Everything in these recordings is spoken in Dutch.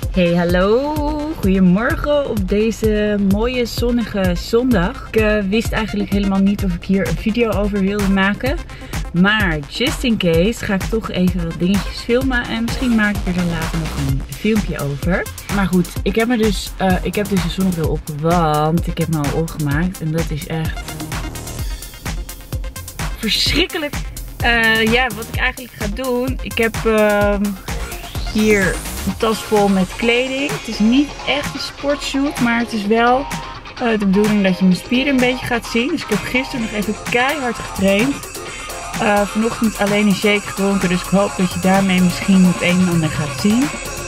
Hey, hallo! Goedemorgen op deze mooie zonnige zondag. Ik wist eigenlijk helemaal niet of ik hier een video over wilde maken. Maar just in case ga ik toch even wat dingetjes filmen. En misschien maak ik er dan later nog een filmpje over. Maar goed, ik heb dus een zonnebril op. Want ik heb me al opgemaakt. En dat is echt verschrikkelijk. Ja, wat ik eigenlijk ga doen. Ik heb hier een tas vol met kleding. Het is niet echt een sportshoot, maar het is wel de bedoeling dat je mijn spieren een beetje gaat zien. Dus ik heb gisteren nog even keihard getraind. Vanochtend alleen een shake gedronken, dus ik hoop dat je daarmee misschien het een en ander gaat zien.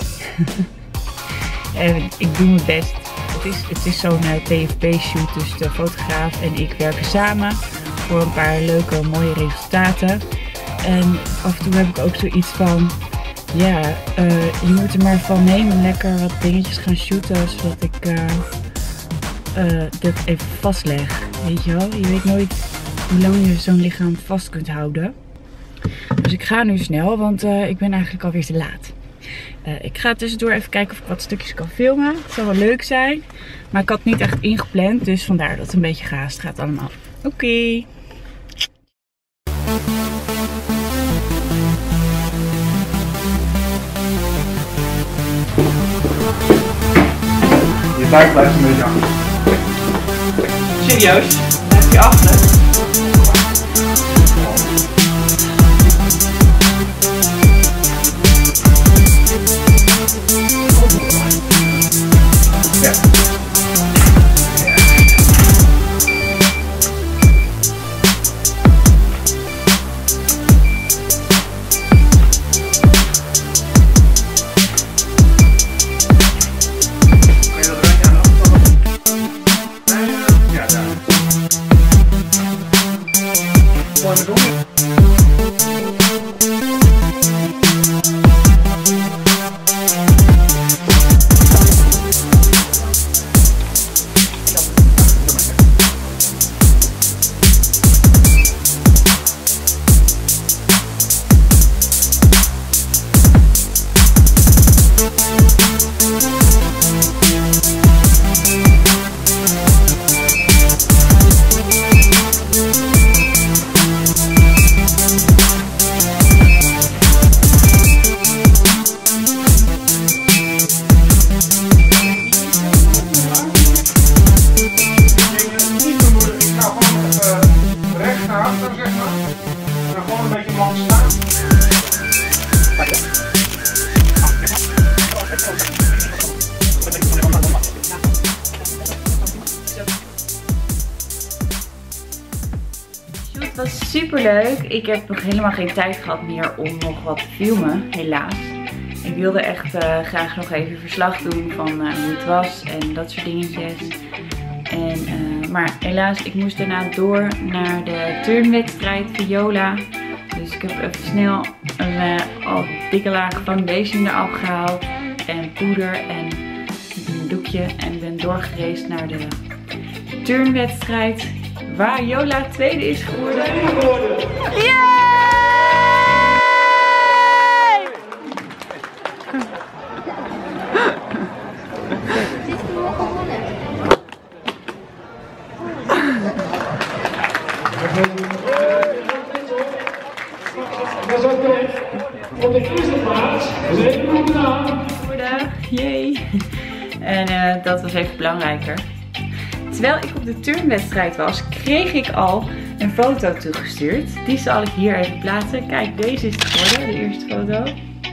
Ik doe mijn best. Het is zo'n TFP-shoot, dus de fotograaf en ik werken samen voor een paar leuke, mooie resultaten. En af en toe heb ik ook zoiets van, ja, je moet er maar van nemen, lekker wat dingetjes gaan shooten, zodat ik dit even vastleg. Weet je wel, je weet nooit hoe lang je zo'n lichaam vast kunt houden. Dus ik ga nu snel, want ik ben eigenlijk alweer te laat. Ik ga tussendoor even kijken of ik wat stukjes kan filmen. Het zou wel leuk zijn. Maar ik had het niet echt ingepland, dus vandaar dat het een beetje gehaast gaat allemaal. Oké. Je buik blijft een beetje achter. Serieus? Heb je achter? Ja. Het was super leuk. Ik heb nog helemaal geen tijd gehad meer om nog wat te filmen, helaas. Ik wilde echt graag nog even verslag doen van hoe het was en dat soort dingetjes. Maar helaas, ik moest daarna door naar de turnwedstrijd Viola. Dus ik heb even snel een al dikke laag foundation eraf gehaald. En poeder en een doekje. En ben doorgereisd naar de turnwedstrijd. Waar Jola tweede is geworden. Yay! Op de eerste plaats, zeker goed gedaan. Yay! En dat was even belangrijker. Terwijl ik op de turnwedstrijd was, kreeg ik al een foto toegestuurd. Die zal ik hier even plaatsen. Kijk, deze is het geworden, de eerste foto.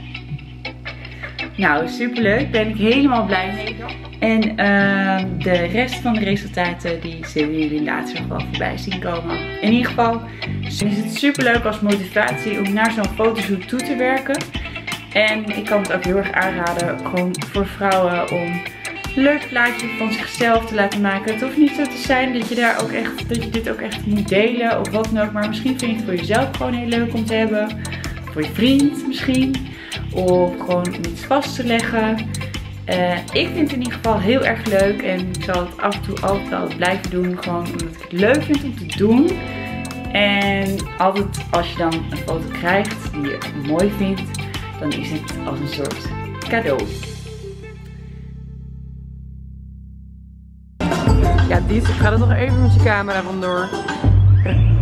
Nou, superleuk. Ben ik helemaal blij mee. En de rest van de resultaten, die zullen jullie later nog wel voorbij zien komen. In ieder geval is het superleuk als motivatie om naar zo'n fotoshoot toe te werken. En ik kan het ook heel erg aanraden, gewoon voor vrouwen, om een leuk plaatje van zichzelf te laten maken. Het hoeft niet zo te zijn dat je dit ook echt moet delen of wat dan ook. Maar misschien vind je het voor jezelf gewoon heel leuk om te hebben. Voor je vriend misschien. Of gewoon om iets vast te leggen. Ik vind het in ieder geval heel erg leuk. En ik zal het af en toe altijd wel blijven doen. Gewoon omdat ik het leuk vind om te doen. En altijd als je dan een foto krijgt die je mooi vindt, dan is het als een soort cadeau. Ja, Diet, ik ga er nog even met je camera vandoor.